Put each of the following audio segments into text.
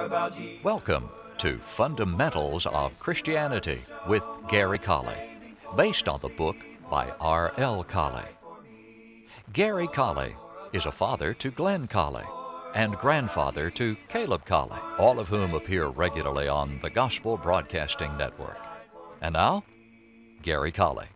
Welcome to Fundamentals of Christianity with Gary Colley, based on the book by R.L. Colley. Gary Colley is a father to Glenn Colley and grandfather to Caleb Colley, all of whom appear regularly on the Gospel Broadcasting Network. And now, Gary Colley.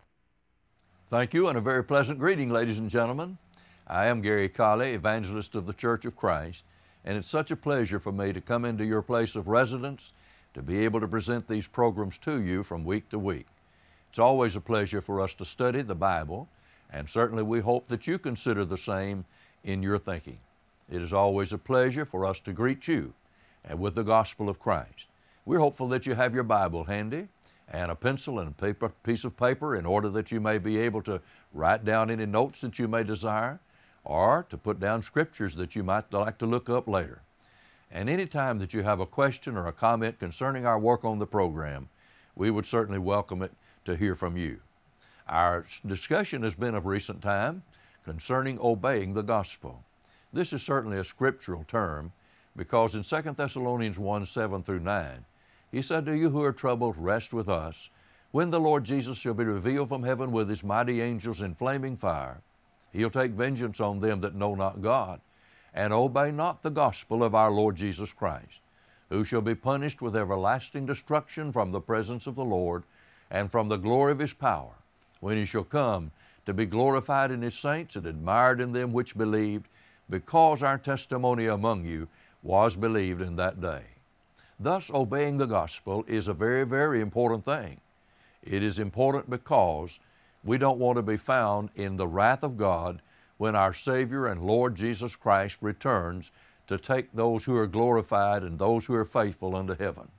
Thank you, and a very pleasant greeting, ladies and gentlemen. I am Gary Colley, evangelist of the Church of Christ, and it's such a pleasure for me to come into your place of residence to be able to present these programs to you from week to week. It's always a pleasure for us to study the Bible, and certainly we hope that you consider the same in your thinking. It is always a pleasure for us to greet you and with the gospel of Christ. We're hopeful that you have your Bible handy and a pencil and a piece of paper in order that you may be able to write down any notes that you may desire, or to put down scriptures that you might like to look up later. And any time that you have a question or a comment concerning our work on the program, we would certainly welcome it to hear from you. Our discussion has been of recent time concerning obeying the gospel. This is certainly a scriptural term because in 2 Thessalonians 1:7-9, he said, "To you who are troubled, rest with us, when the Lord Jesus shall be revealed from heaven with his mighty angels in flaming fire. He'll take vengeance on them that know not God, and obey not the gospel of our Lord Jesus Christ, who shall be punished with everlasting destruction from the presence of the Lord and from the glory of his power, when he shall come to be glorified in his saints and admired in them which believed, because our testimony among you was believed in that day." Thus, obeying the gospel is a very, very important thing. It is important because we don't want to be found in the wrath of God when our Savior and Lord Jesus Christ returns to take those who are glorified and those who are faithful unto heaven.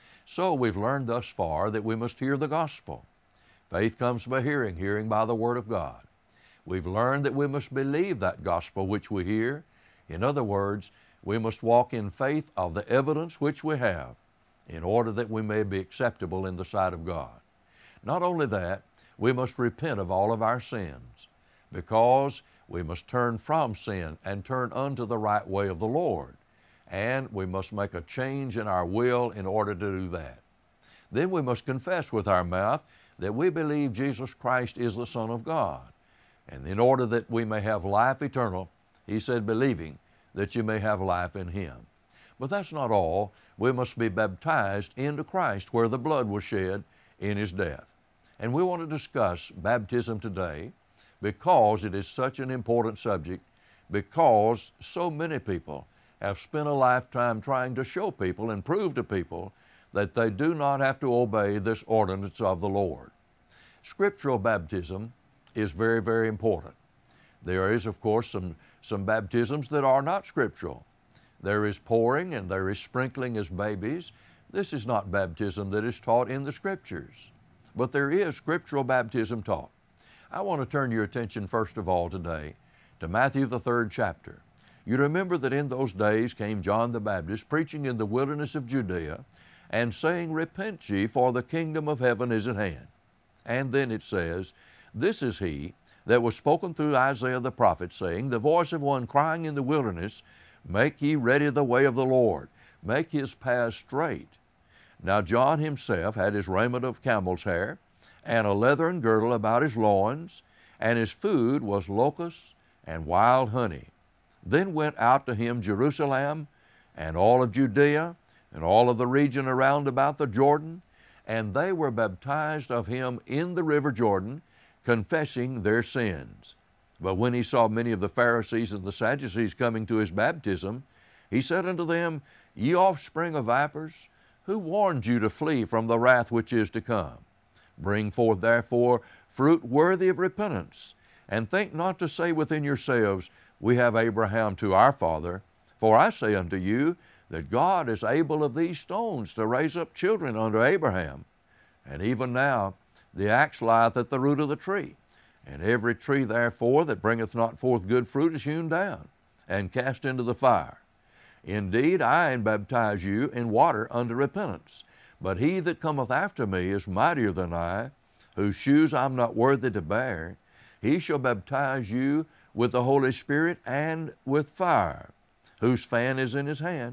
So we've learned thus far that we must hear the gospel. Faith comes by hearing, hearing by the Word of God. We've learned that we must believe that gospel which we hear. In other words, we must walk in faith of the evidence which we have in order that we may be acceptable in the sight of God. Not only that, we must repent of all of our sins, because we must turn from sin and turn unto the right way of the Lord. And we must make a change in our will in order to do that. Then we must confess with our mouth that we believe Jesus Christ is the Son of God. And in order that we may have life eternal, he said, believing that you may have life in him. But that's not all. We must be baptized into Christ, where the blood was shed in his death. And we want to discuss baptism today because it is such an important subject, because so many people have spent a lifetime trying to show people and prove to people that they do not have to obey this ordinance of the Lord. Scriptural baptism is very, very important. There is, of course, some baptisms that are not scriptural. There is pouring and there is sprinkling as babies. This is not baptism that is taught in the Scriptures. But there is scriptural baptism taught. I want to turn your attention first of all today to Matthew the 3rd chapter. You remember that in those days came John the Baptist preaching in the wilderness of Judea and saying, "Repent ye, for the kingdom of heaven is at hand." And then it says, "This is he that was spoken through Isaiah the prophet, saying, the voice of one crying in the wilderness, Make ye ready the way of the Lord, make his paths straight." Now John himself had his raiment of camel's hair, and a leathern girdle about his loins, and his food was locusts and wild honey. Then went out to him Jerusalem, and all of Judea, and all of the region around about the Jordan, and they were baptized of him in the river Jordan, confessing their sins. But when he saw many of the Pharisees and the Sadducees coming to his baptism, he said unto them, "Ye offspring of vipers, who warned you to flee from the wrath which is to come? Bring forth therefore fruit worthy of repentance, and think not to say within yourselves, We have Abraham to our father. For I say unto you, that God is able of these stones to raise up children unto Abraham. And even now the axe lieth at the root of the tree, and every tree therefore that bringeth not forth good fruit is hewn down, and cast into the fire. Indeed, I baptize you in water unto repentance, but he that cometh after me is mightier than I, whose shoes I'm not worthy to bear. He shall baptize you with the Holy Spirit and with fire, whose fan is in his hand,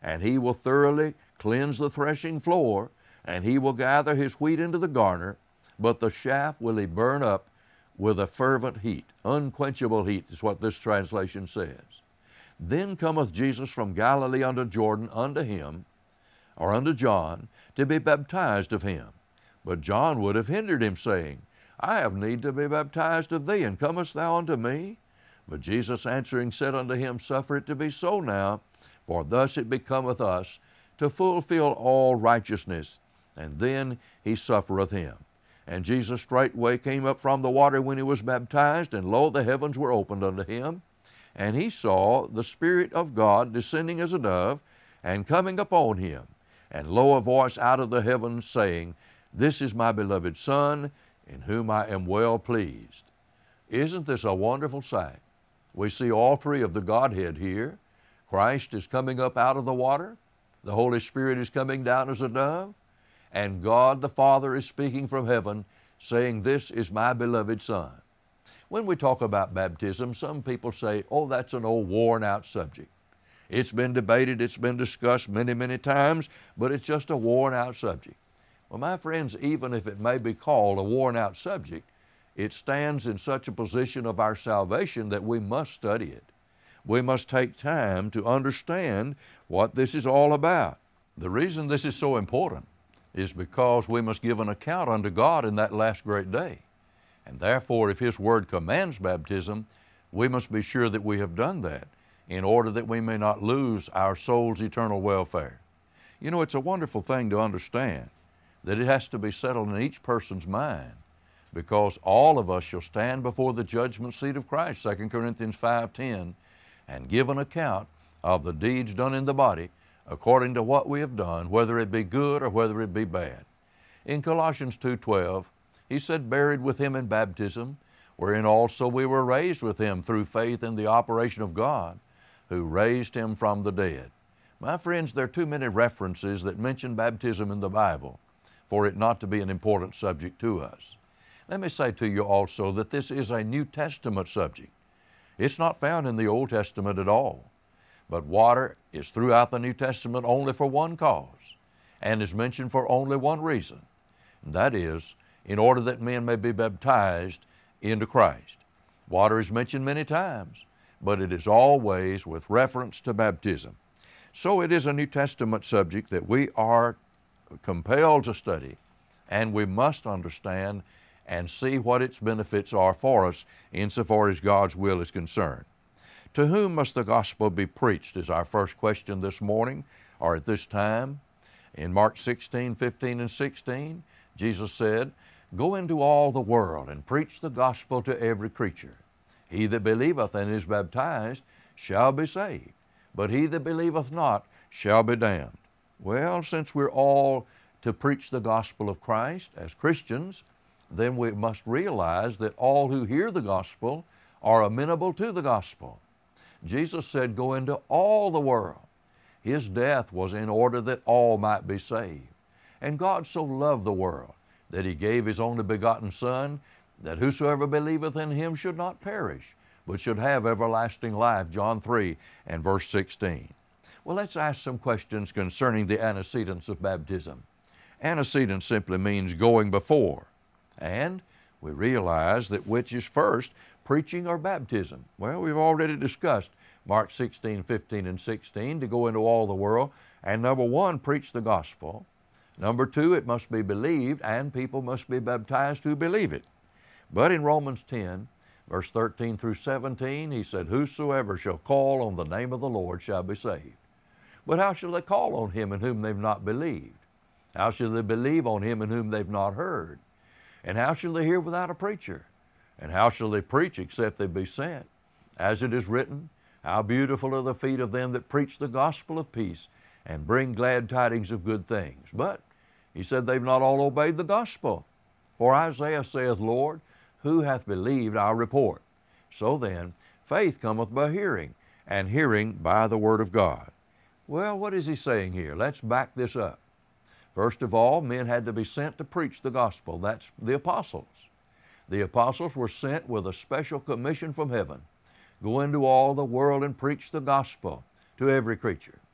and he will thoroughly cleanse the threshing floor, and he will gather his wheat into the garner, but the chaff will he burn up with a fervent heat. Unquenchable heat is what this translation says. Then cometh Jesus from Galilee unto Jordan unto him, or unto John, to be baptized of him. But John would have hindered him, saying, I have need to be baptized of thee, and comest thou unto me? But Jesus answering said unto him, Suffer it to be so now, for thus it becometh us to fulfill all righteousness. And then he suffereth him. And Jesus straightway came up from the water when he was baptized, and lo, the heavens were opened unto him. And he saw the Spirit of God descending as a dove, and coming upon him. And lo, a voice out of the heavens saying, This is my beloved Son, in whom I am well pleased. Isn't this a wonderful sight? We see all three of the Godhead here. Christ is coming up out of the water. The Holy Spirit is coming down as a dove. And God the Father is speaking from heaven, saying, This is my beloved Son. When we talk about baptism, some people say, oh, that's an old worn-out subject. It's been debated, it's been discussed many, many times, but it's just a worn-out subject. Well, my friends, even if it may be called a worn-out subject, it stands in such a position of our salvation that we must study it. We must take time to understand what this is all about. The reason this is so important is because we must give an account unto God in that last great day. And therefore, if His Word commands baptism, we must be sure that we have done that in order that we may not lose our soul's eternal welfare. You know, it's a wonderful thing to understand that it has to be settled in each person's mind, because all of us shall stand before the judgment seat of Christ, 2 Corinthians 5:10, and give an account of the deeds done in the body according to what we have done, whether it be good or whether it be bad. In Colossians 2:12, he said, buried with Him in baptism, wherein also we were raised with Him through faith in the operation of God, who raised Him from the dead. My friends, there are too many references that mention baptism in the Bible for it not to be an important subject to us. Let me say to you also that this is a New Testament subject. It's not found in the Old Testament at all. But water is throughout the New Testament only for one cause, and is mentioned for only one reason, and that is in order that men may be baptized into Christ. Water is mentioned many times, but it is always with reference to baptism. So it is a New Testament subject that we are compelled to study, and we must understand and see what its benefits are for us insofar as God's will is concerned. To whom must the gospel be preached is our first question this morning, or at this time. In Mark 16:15 and 16, Jesus said, Go into all the world and preach the gospel to every creature. He that believeth and is baptized shall be saved, but he that believeth not shall be damned. Well, since we're all to preach the gospel of Christ as Christians, then we must realize that all who hear the gospel are amenable to the gospel. Jesus said, Go into all the world. His death was in order that all might be saved. And God so loved the world that He gave His only begotten Son, that whosoever believeth in Him should not perish, but should have everlasting life, John 3 and verse 16. Well, let's ask some questions concerning the antecedents of baptism. Antecedent simply means going before. And we realize that which is first, preaching or baptism? Well, we've already discussed Mark 16:15 and 16, to go into all the world, and number one, preach the gospel. Number two, it must be believed, and people must be baptized who believe it. But in Romans 10, verse 13 through 17, he said, Whosoever shall call on the name of the Lord shall be saved. But how shall they call on Him in whom they've not believed? How shall they believe on Him in whom they've not heard? And how shall they hear without a preacher? And how shall they preach except they be sent? As it is written, How beautiful are the feet of them that preach the gospel of peace and bring glad tidings of good things. But he said they've not all obeyed the gospel. For Isaiah saith, Lord, who hath believed our report? So then, faith cometh by hearing, and hearing by the word of God. Well, what is he saying here? Let's back this up. First of all, men had to be sent to preach the gospel. That's the apostles. The apostles were sent with a special commission from heaven. Go into all the world and preach the gospel to every creature.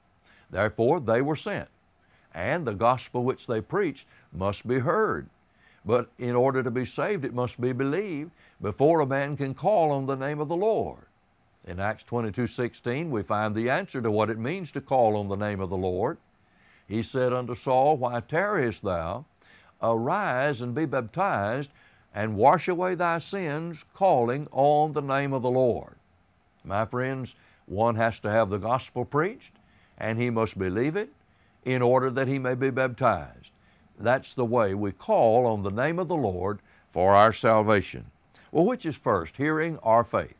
Therefore they were sent, and the gospel which they preached must be heard. But in order to be saved, it must be believed before a man can call on the name of the Lord. In Acts 22:16, we find the answer to what it means to call on the name of the Lord. He said unto Saul, Why tarriest thou? Arise and be baptized, and wash away thy sins, calling on the name of the Lord. My friends, one has to have the gospel preached, and he must believe it in order that he may be baptized. That's the way we call on the name of the Lord for our salvation. Well, which is first, hearing or faith?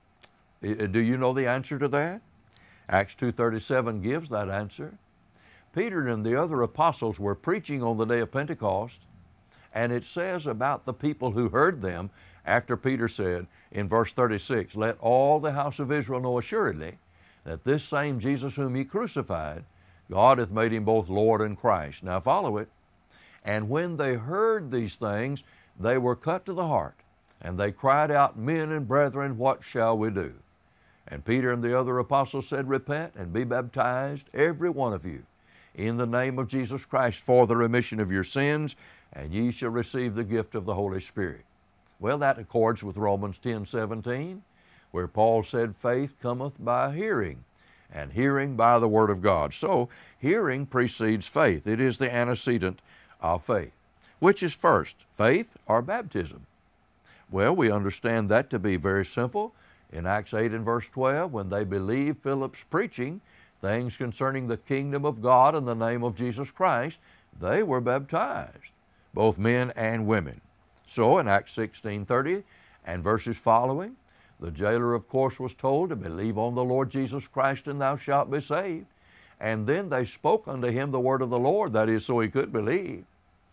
Do you know the answer to that? Acts 2:37 gives that answer. Peter and the other apostles were preaching on the day of Pentecost, and it says about the people who heard them after Peter said in verse 36, Let all the house of Israel know assuredly that this same Jesus whom ye crucified, God hath made him both Lord and Christ. Now follow it. And when they heard these things, they were cut to the heart, and they cried out, Men and brethren, what shall we do? And Peter and the other apostles said, Repent and be baptized, every one of you, in the name of Jesus Christ for the remission of your sins, and ye shall receive the gift of the Holy Spirit. Well, that accords with Romans 10:17, where Paul said, Faith cometh by hearing, and hearing by the Word of God. So, hearing precedes faith. It is the antecedent of faith. Which is first, faith or baptism? Well, we understand that to be very simple. In Acts 8 and verse 12, when they believed Philip's preaching things concerning the kingdom of God and the name of Jesus Christ, they were baptized, both men and women. So in Acts 16:30 and verses following, the jailer, of course, was told to believe on the Lord Jesus Christ and thou shalt be saved. And then they spoke unto him the word of the Lord, that is, so he could believe.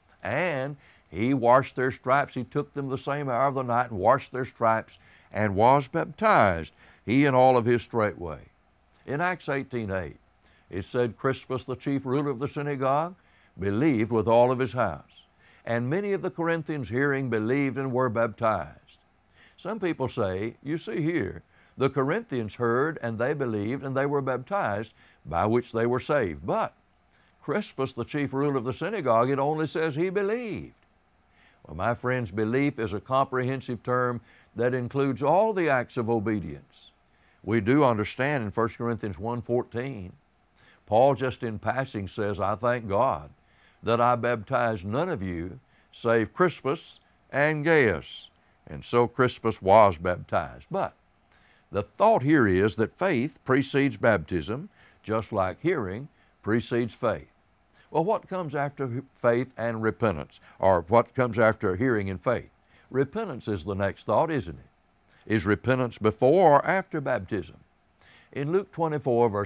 And he washed their stripes. He took them the same hour of the night and washed their stripes and was baptized, he and all of his straightway. In Acts 18:8, it said, Crispus, the chief ruler of the synagogue, believed with all of his house. And many of the Corinthians hearing believed and were baptized. Some people say, you see here, the Corinthians heard and they believed and they were baptized, by which they were saved. But Crispus, the chief ruler of the synagogue, it only says he believed. Well, my friends, belief is a comprehensive term that includes all the acts of obedience. We do understand in 1 Corinthians 1:14, Paul just in passing says, I thank God that I baptized none of you save Crispus and Gaius. And so Crispus was baptized. But the thought here is that faith precedes baptism, just like hearing precedes faith. Well, what comes after faith and repentance? Or what comes after hearing and faith? Repentance is the next thought, isn't it? Is repentance before or after baptism? In Luke 24, verse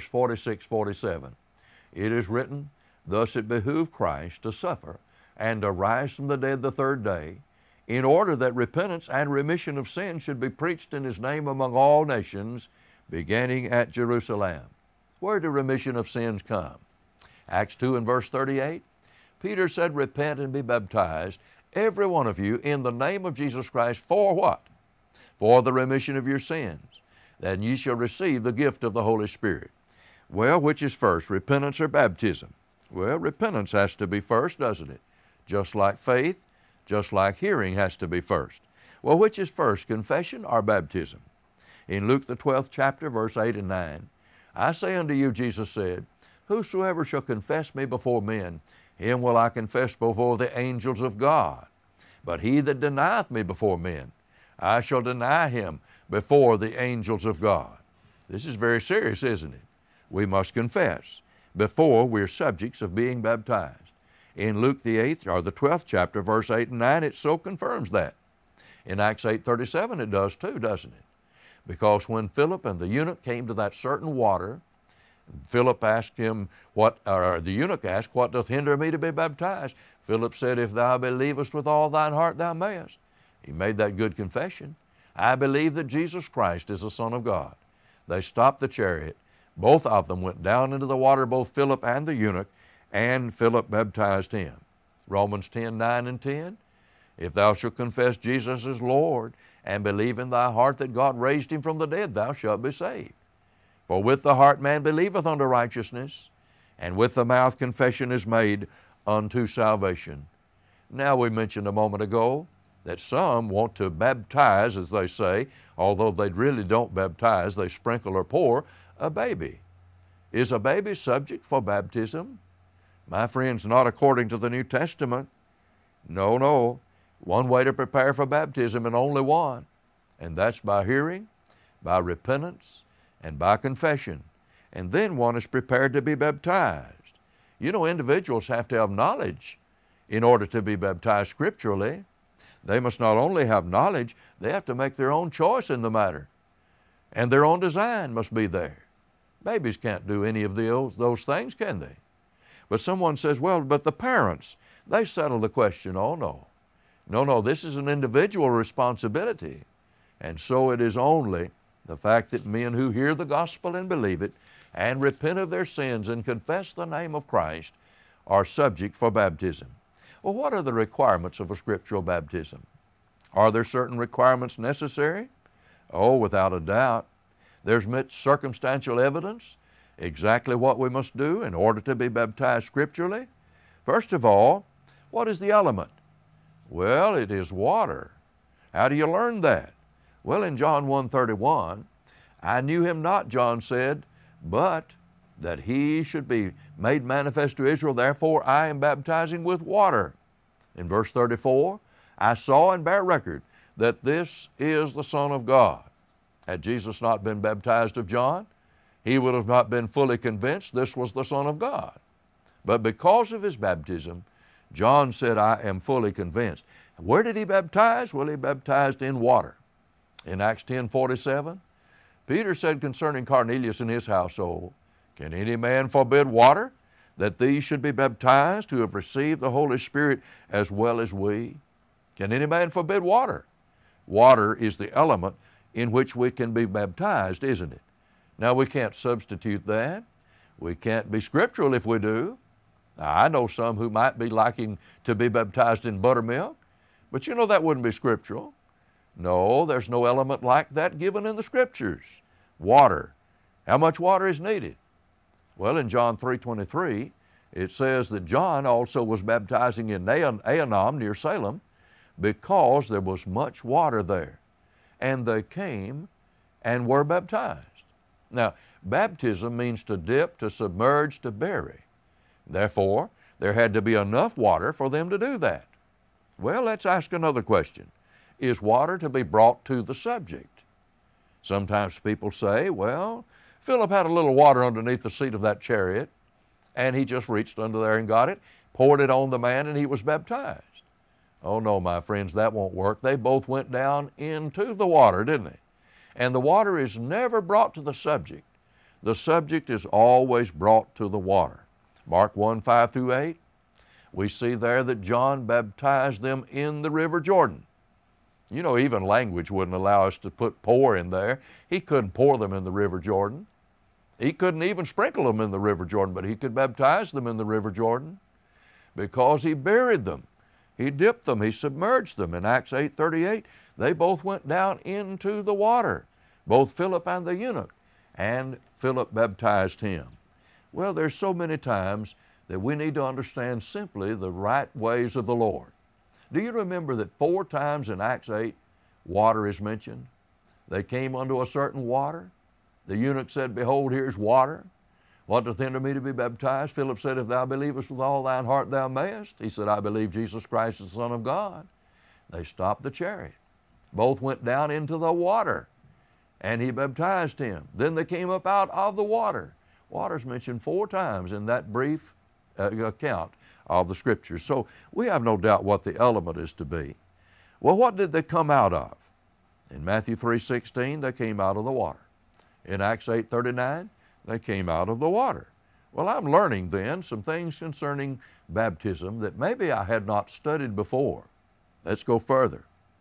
46-47, it is written, Thus it behooved Christ to suffer and to rise from the dead the third day, in order that repentance and remission of sin should be preached in His name among all nations, beginning at Jerusalem. Where do remission of sins come? Acts 2 and verse 38, Peter said, Repent and be baptized, every one of you, in the name of Jesus Christ, for what? For the remission of your sins. Then ye shall receive the gift of the Holy Spirit. Well, which is first, repentance or baptism? Well, repentance has to be first, doesn't it? Just like faith, just like hearing has to be first. Well, which is first, confession or baptism? In Luke the 12th chapter, verse 8 and 9, I say unto you, Jesus said, Whosoever shall confess me before men, him will I confess before the angels of God. But he that denieth me before men, I shall deny him before the angels of God. This is very serious, isn't it? We must confess before we're subjects of being baptized. In Luke the 8th or the 12th chapter, verse 8 and 9, it so confirms that. In Acts 8:37 it does too, doesn't it? Because when Philip and the eunuch came to that certain water, Philip asked him, the eunuch asked, What doth hinder me to be baptized? Philip said, If thou believest with all thine heart, thou mayest. He made that good confession. I believe that Jesus Christ is the Son of God. They stopped the chariot. Both of them went down into the water, both Philip and the eunuch, and Philip baptized him. Romans 10:9 and 10, If thou shalt confess Jesus as Lord, and believe in thy heart that God raised him from the dead, thou shalt be saved. For with the heart man believeth unto righteousness, and with the mouth confession is made unto salvation. Now, we mentioned a moment ago that some want to baptize, as they say, although they really don't baptize, they sprinkle or pour a baby. Is a baby subject for baptism? My friends, not according to the New Testament. No, no. One way to prepare for baptism, and only one, and that's by hearing, by repentance, and by confession. And then one is prepared to be baptized. You know, individuals have to have knowledge in order to be baptized scripturally. They must not only have knowledge, they have to make their own choice in the matter. And their own design must be there. Babies can't do any of those things, can they? But someone says, well, but the parents, they settle the question. Oh, no. No, no, this is an individual responsibility. And so it is only the fact that men who hear the gospel and believe it and repent of their sins and confess the name of Christ are subject for baptism. Well, what are the requirements of a scriptural baptism? Are there certain requirements necessary? Oh, without a doubt. There's much circumstantial evidence exactly what we must do in order to be baptized scripturally. First of all, what is the element? Well, it is water. How do you learn that? Well, in John 1:31, I knew him not, John said, but that he should be made manifest to Israel, therefore I am baptizing with water. In verse 34, I saw and bear record that this is the Son of God. Had Jesus not been baptized of John, he would have not been fully convinced this was the Son of God. But because of his baptism, John said, I am fully convinced. Where did he baptize? Well, he baptized in water. In Acts 10:47, Peter said concerning Cornelius and his household, can any man forbid water, that these should be baptized who have received the Holy Spirit as well as we? Can any man forbid water? Water is the element in which we can be baptized, isn't it? Now, we can't substitute that. We can't be scriptural if we do. Now, I know some who might be liking to be baptized in buttermilk, but you know that wouldn't be scriptural. No, there's no element like that given in the Scriptures. Water. How much water is needed? Well, in John 3:23, it says that John also was baptizing in Aenon near Salem because there was much water there. And they came and were baptized. Now, baptism means to dip, to submerge, to bury. Therefore, there had to be enough water for them to do that. Well, let's ask another question. Is water to be brought to the subject? Sometimes people say, well, Philip had a little water underneath the seat of that chariot, and he just reached under there and got it, poured it on the man, and he was baptized. Oh no, my friends, that won't work. They both went down into the water, didn't they? And the water is never brought to the subject. The subject is always brought to the water. Mark 1:5-8, we see there that John baptized them in the river Jordan. You know, even language wouldn't allow us to put pour in there. He couldn't pour them in the river Jordan. He couldn't even sprinkle them in the river Jordan, but he could baptize them in the river Jordan because he buried them. He dipped them, he submerged them. In Acts 8:38, they both went down into the water, both Philip and the eunuch, and Philip baptized him. Well, there's so many times that we need to understand simply the right ways of the Lord. Do you remember that 4 times in Acts 8, water is mentioned? They came unto a certain water. The eunuch said, behold, here's water. What doth hinder me to be baptized? Philip said, if thou believest with all thine heart, thou mayest. He said, I believe Jesus Christ is the Son of God. They stopped the chariot. Both went down into the water, and he baptized him. Then they came up out of the water. Water is mentioned 4 times in that brief account of the Scriptures. So we have no doubt what the element is to be. Well, what did they come out of? In Matthew 3:16, they came out of the water. In Acts 8:39, they came out of the water. Well, I'm learning then some things concerning baptism that maybe I had not studied before. Let's go further.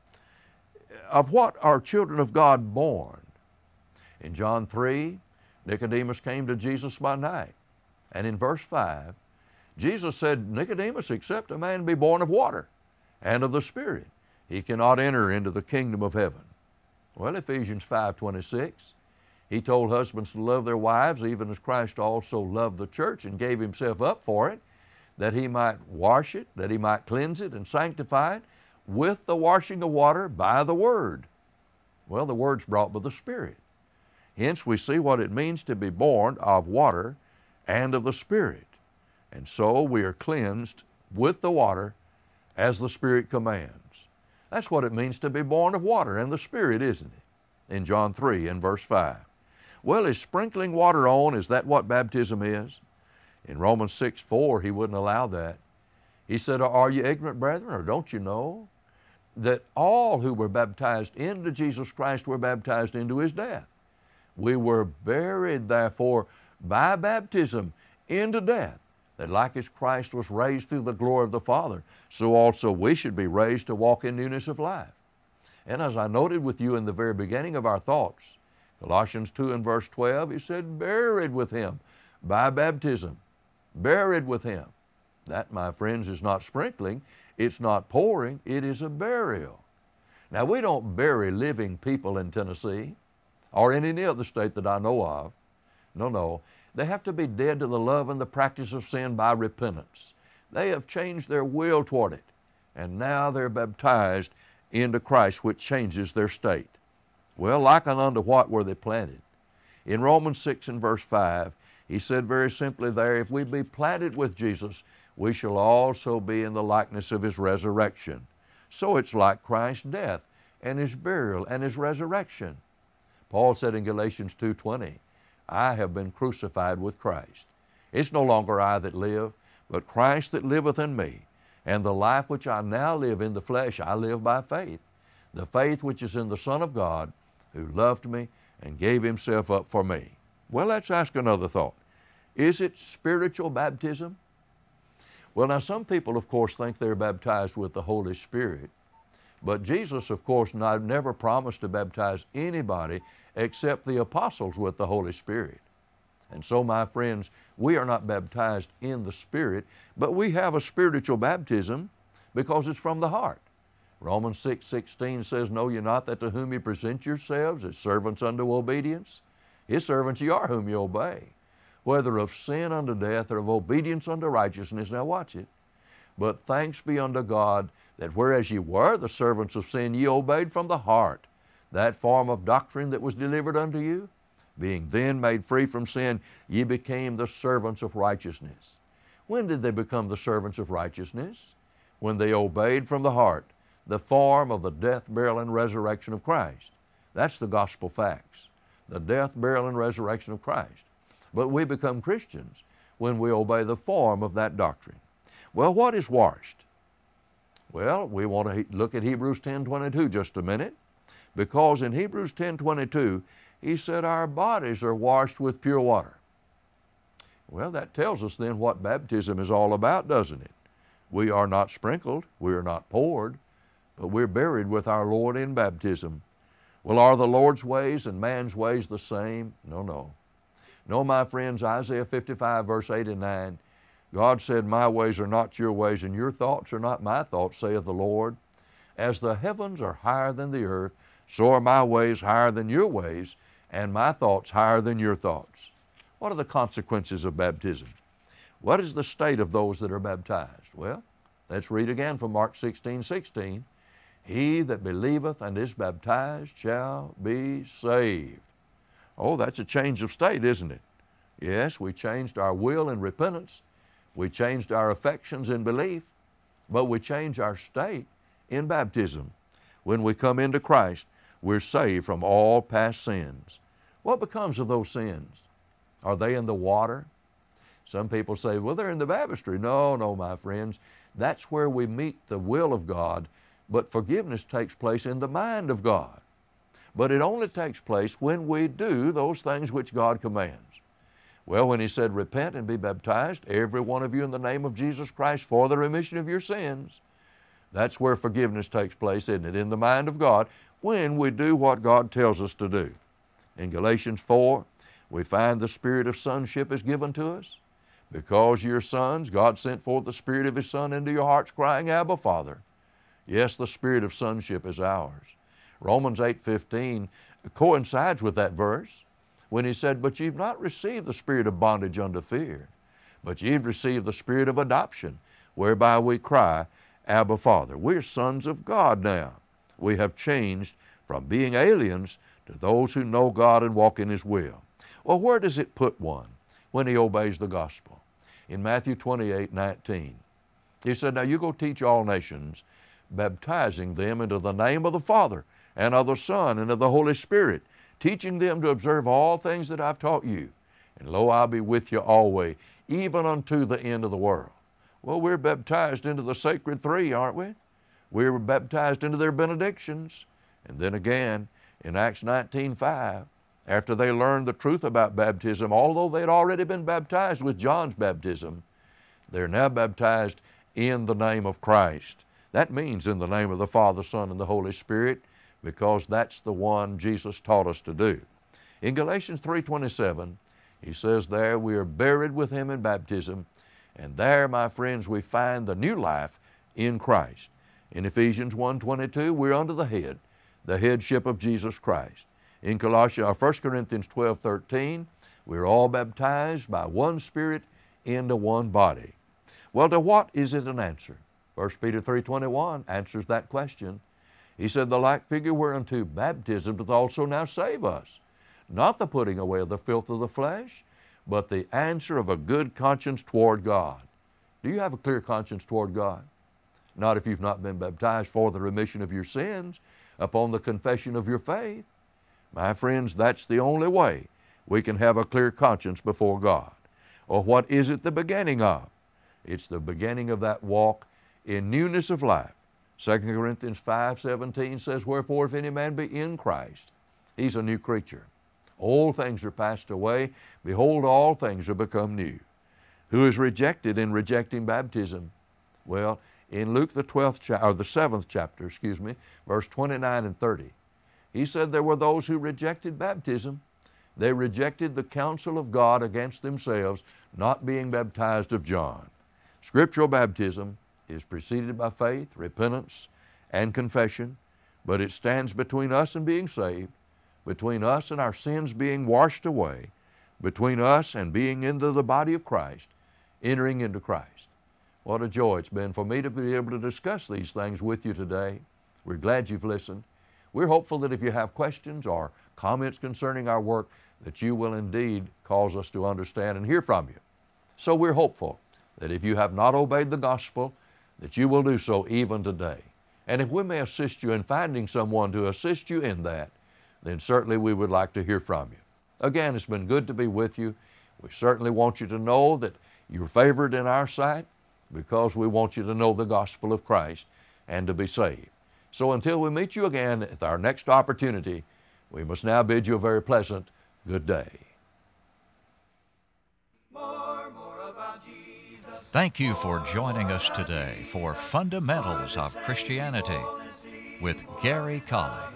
Of what are children of God born? In John 3, Nicodemus came to Jesus by night. And in verse 5, Jesus said, Nicodemus, except a man be born of water and of the Spirit, he cannot enter into the kingdom of heaven. Well, Ephesians 5:26, He told husbands to love their wives even as Christ also loved the church and gave himself up for it, that he might wash it, that he might cleanse it and sanctify it with the washing of water by the Word. Well, the Word's brought by the Spirit. Hence we see what it means to be born of water and of the Spirit. And so we are cleansed with the water as the Spirit commands. That's what it means to be born of water and the Spirit, isn't it? In John 3 and verse 5. Well, is sprinkling water on, is that what baptism is? In Romans 6:4, he wouldn't allow that. He said, are you ignorant, brethren, or don't you know that all who were baptized into Jesus Christ were baptized into His death? We were buried, therefore, by baptism into death, that like as Christ was raised through the glory of the Father, so also we should be raised to walk in newness of life. And as I noted with you in the very beginning of our thoughts, Colossians 2 and verse 12, he said, buried with Him by baptism. Buried with Him. That, my friends, is not sprinkling, it's not pouring, it is a burial. Now, we don't bury living people in Tennessee or in any other state that I know of. No. They have to be dead to the love and the practice of sin by repentance. They have changed their will toward it, and now they're baptized into Christ, which changes their state. Well, liken unto what were they planted? In Romans 6 and verse 5, he said very simply there, if we be planted with Jesus, we shall also be in the likeness of His resurrection. So it's like Christ's death and His burial and His resurrection. Paul said in Galatians 2:20, I have been crucified with Christ. It's no longer I that live, but Christ that liveth in me. And the life which I now live in the flesh, I live by faith. The faith which is in the Son of God, who loved me and gave Himself up for me. Well, let's ask another thought. Is it spiritual baptism? Well, now some people, of course, think they're baptized with the Holy Spirit. But Jesus, of course, never promised to baptize anybody except the apostles with the Holy Spirit. And so, my friends, we are not baptized in the Spirit, but we have a spiritual baptism because it's from the heart. Romans 6:16 says, know ye not that to whom ye present yourselves as servants unto obedience? His servants ye are whom ye obey, whether of sin unto death or of obedience unto righteousness. Now watch it. But thanks be unto God that whereas ye were the servants of sin, ye obeyed from the heart that form of doctrine that was delivered unto you. Being then made free from sin, ye became the servants of righteousness. When did they become the servants of righteousness? When they obeyed from the heart the form of the death, burial, and resurrection of Christ. That's the gospel facts. The death, burial, and resurrection of Christ. But we become Christians when we obey the form of that doctrine. Well, what is washed? Well, we want to look at Hebrews 10:22 just a minute, because in Hebrews 10:22, he said our bodies are washed with pure water. Well, that tells us then what baptism is all about, doesn't it? We are not sprinkled, we are not poured, but we're buried with our Lord in baptism. Well, are the Lord's ways and man's ways the same? No. No, my friends, Isaiah 55 verse 8 and 9, God said, my ways are not your ways, and your thoughts are not my thoughts, saith the Lord. As the heavens are higher than the earth, so are my ways higher than your ways, and my thoughts higher than your thoughts. What are the consequences of baptism? What is the state of those that are baptized? Well, let's read again from Mark 16:16. He that believeth and is baptized shall be saved. Oh, that's a change of state, isn't it? Yes, we changed our will in repentance. We changed our affections in belief, but we change our state in baptism. When we come into Christ, we're saved from all past sins. What becomes of those sins? Are they in the water? Some people say, well, they're in the baptistry. No, my friends. That's where we meet the will of God, but forgiveness takes place in the mind of God. But it only takes place when we do those things which God commands. Well, when He said, repent and be baptized, every one of you in the name of Jesus Christ for the remission of your sins, that's where forgiveness takes place, isn't it? In the mind of God, when we do what God tells us to do. In Galatians 4, we find the spirit of sonship is given to us. Because you're sons, God sent forth the Spirit of His Son into your hearts, crying, Abba, Father. Yes, the spirit of sonship is ours. Romans 8:15 coincides with that verse. when he said, "But you've not received the spirit of bondage unto fear, but you've received the spirit of adoption, whereby we cry, Abba, Father." We're sons of God now. We have changed from being aliens to those who know God and walk in His will. Well, where does it put one when he obeys the gospel? In Matthew 28:19, He said, "Now you go teach all nations, baptizing them into the name of the Father and of the Son and of the Holy Spirit, teaching them to observe all things that I've taught you. And lo, I'll be with you always, even unto the end of the world." Well, we're baptized into the sacred three, aren't we? We're baptized into their benedictions. And then again, in Acts 19:5, after they learned the truth about baptism, although they'd already been baptized with John's baptism, they're now baptized in the name of Christ. That means in the name of the Father, Son, and the Holy Spirit, because that's the one Jesus taught us to do. In Galatians 3:27, he says there, we are buried with Him in baptism, and there, my friends, we find the new life in Christ. In Ephesians 1:22, we're under the head, the headship of Jesus Christ. In 1 Corinthians 12:13, we're all baptized by one Spirit into one body. Well, to what is it an answer? 1 Peter 3:21 answers that question. He said, "The like figure whereunto baptism doth also now save us, not the putting away of the filth of the flesh, but the answer of a good conscience toward God." Do you have a clear conscience toward God? Not if you've not been baptized for the remission of your sins upon the confession of your faith. My friends, that's the only way we can have a clear conscience before God. Or what is it the beginning of? It's the beginning of that walk in newness of life. 2 Corinthians 5:17 says, "Wherefore if any man be in Christ, he's a new creature. Old things are passed away. Behold, all things are become new." Who is rejected in rejecting baptism? Well, in Luke the 7th chapter, verse 29 and 30, he said there were those who rejected baptism. They rejected the counsel of God against themselves, not being baptized of John. Scriptural baptism is preceded by faith, repentance, and confession, but it stands between us and being saved, between us and our sins being washed away, between us and being into the body of Christ, entering into Christ. What a joy it's been for me to be able to discuss these things with you today. We're glad you've listened. We're hopeful that if you have questions or comments concerning our work, that you will indeed cause us to understand and hear from you. So we're hopeful that if you have not obeyed the gospel, that you will do so even today. And if we may assist you in finding someone to assist you in that, then certainly we would like to hear from you. Again, it's been good to be with you. We certainly want you to know that you're favored in our sight because we want you to know the gospel of Christ and to be saved. So until we meet you again at our next opportunity, we must now bid you a very pleasant good day. Thank you for joining us today for Fundamentals of Christianity with Gary Colley.